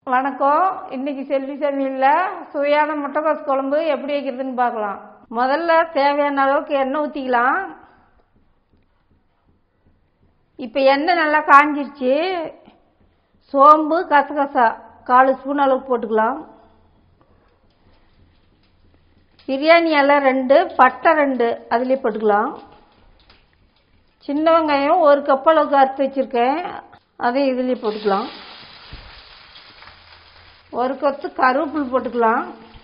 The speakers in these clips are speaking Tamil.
வணக்கம். இன்னைக்கு செல்வி சமையலில் சுவையான முட்டைக்கோஸ் குழம்பு எப்படி வைக்கிறதுன்னு பார்க்கலாம். முதல்ல தேவையான அளவுக்கு எண்ணெய் ஊற்றிக்கலாம். இப்போ எண்ணெய் நல்லா காஞ்சிருச்சு. சோம்பு கசகசா 1/4 ஸ்பூன் அளவுக்கு போட்டுக்கலாம். பிரியாணி இலை 2, பட்டை 2 அதுலேயே போட்டுக்கலாம். சின்ன வெங்காயம் 1 கப் அளவுக்கு அறுத்து வச்சுருக்கேன், அதையும் இதுலேயே போட்டுக்கலாம். 1 கொத்து கருவேப்பிலை போட்டுக்கலாம்.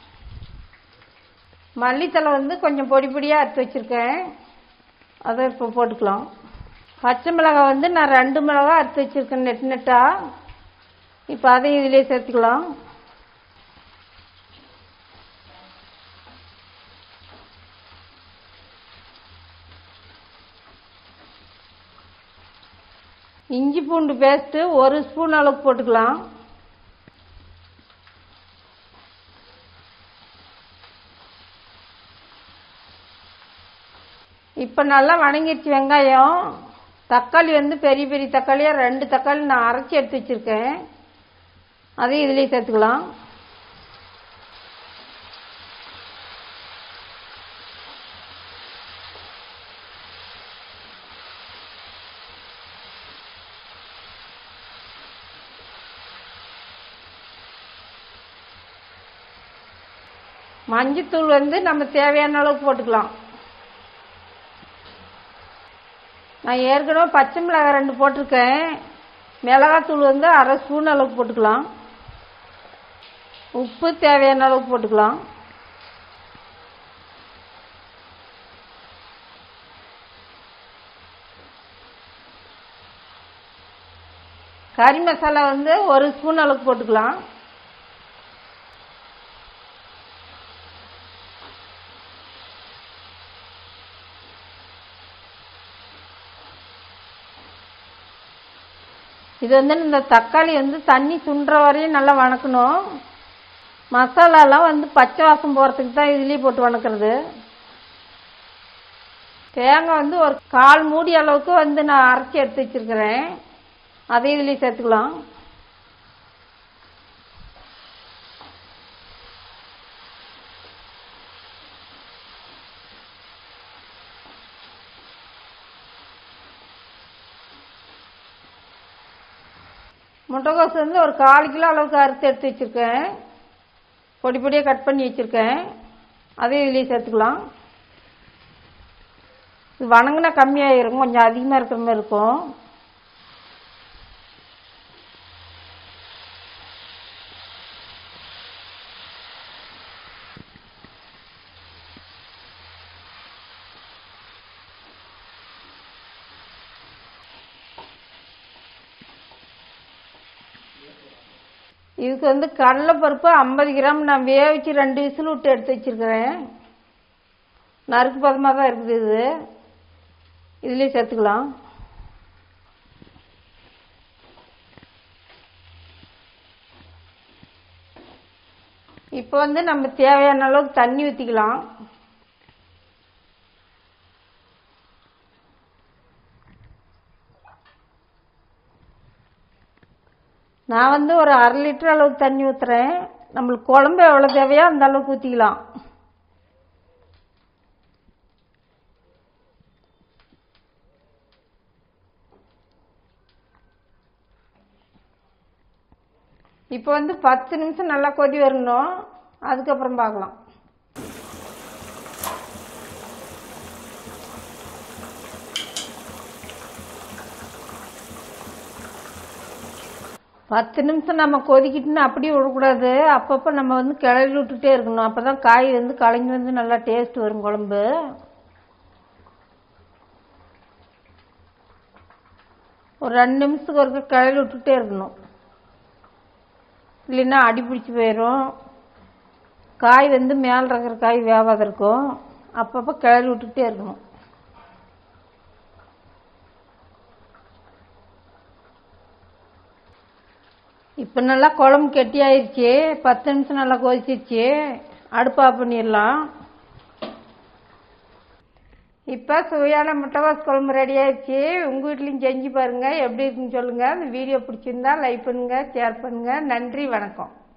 மல்லித்தலை கொஞ்சம் பொடி பொடியாக அறுத்து வச்சுருக்கேன், அதை இப்போ போட்டுக்கலாம். பச்சை மிளகாய் நான் 2 மிளகாய் அறுத்து வச்சுருக்கேன் நெட்டாக. இப்போ அதையும் இதிலே சேர்த்துக்கலாம். இஞ்சி பூண்டு பேஸ்ட்டு 1 ஸ்பூன் அளவுக்கு போட்டுக்கலாம். இப்போ நல்லா வணங்கிடுச்சு வெங்காயம். தக்காளி பெரிய பெரிய தக்காளியாக 2 தக்காளி நான் அரைச்சி எடுத்து வச்சுருக்கேன், அதையும் இதிலே சேர்த்துக்கலாம். மஞ்சத்தூள் நம்ம தேவையான அளவுக்கு போட்டுக்கலாம். நான் ஏற்கனவே பச்சை மிளகாய் 2 போட்டிருக்கேன். மிளகாத்தூள் 1/2 ஸ்பூன் அளவுக்கு போட்டுக்கலாம். உப்பு தேவையான அளவுக்கு போட்டுக்கலாம். கறி மசாலா 1 ஸ்பூன் அளவுக்கு போட்டுக்கலாம். இது இந்த தக்காளி தண்ணி சுண்டுற வரையும் நல்லா வணக்கணும். மசாலாலாம் பச்சை வாசம் போகிறதுக்கு தான் இதுலேயே போட்டு வணக்கிறது. தேங்காய் 1/4 மூடி அளவுக்கு நான் அரைச்சி எடுத்து வச்சுருக்கிறேன், அதையும் இதுலேயே சேர்த்துக்கலாம். முட்டைக்கோஸ் 1/4 கிலோ அளவுக்கு அறுத்து எடுத்து வச்சுருக்கேன், பொடி பொடியாக கட் பண்ணி வச்சுருக்கேன், அதையும் இதுலேயே சேர்த்துக்கலாம். இது வணங்கினா கம்மியாகிடும், கொஞ்சம் அதிகமாக இருக்கிற மாதிரி இருக்கும். இதுக்கு கடலைப்பருப்பு 50 கிராம் நான் வேவிச்சு 2 விசில் விட்டு எடுத்து வச்சுருக்கிறேன். நறுக்கு பதமாக தான் இருக்குது. இதுலேயே சேர்த்துக்கலாம். இப்போ நம்ம தேவையான அளவுக்கு தண்ணி ஊற்றிக்கலாம். நான் ஒரு 1/2 லிட்டர் அளவுக்கு தண்ணி ஊற்றுறேன். நம்மளுக்கு குழம்பு எவ்வளோ தேவையோ அந்த அளவுக்கு ஊற்றிக்கலாம். இப்போ 10 நிமிஷம் நல்லா கொதி வரணும், அதுக்கப்புறம் பார்க்கலாம். பத்து நிமிஷம் நம்ம கொதிக்கிட்டுன்னு அப்படியே விடக்கூடாது. அப்பப்போ நம்ம கிளறி விட்டுட்டே இருக்கணும். அப்போ தான் காய் கலங்கி நல்லா டேஸ்ட் வரும் குழம்பு. ஒரு 2 நிமிஷத்துக்கு ஒருக்க கிளறி விட்டுட்டே இருக்கணும், இல்லைன்னா அடி பிடிச்சி போயிடும். காய் மேலே இருக்கிற காய் வேகாத இருக்கும். அப்பப்போ கிளறி விட்டுட்டே இருக்கணும். இப்போ நல்லா குழம்பு கெட்டியாயிருச்சு. 10 நிமிஷம் நல்லா கொதிச்சிருச்சு. அடுப்பு ஆஃப் பண்ணிடலாம். இப்போ சுவையான முட்டைகோஸ் குழம்பு ரெடி ஆயிடுச்சு. உங்கள் வீட்லையும் செஞ்சு பாருங்கள், எப்படி இருக்குன்னு சொல்லுங்கள். இந்த வீடியோ பிடிச்சிருந்தா லைக் பண்ணுங்கள், ஷேர் பண்ணுங்கள். நன்றி, வணக்கம்.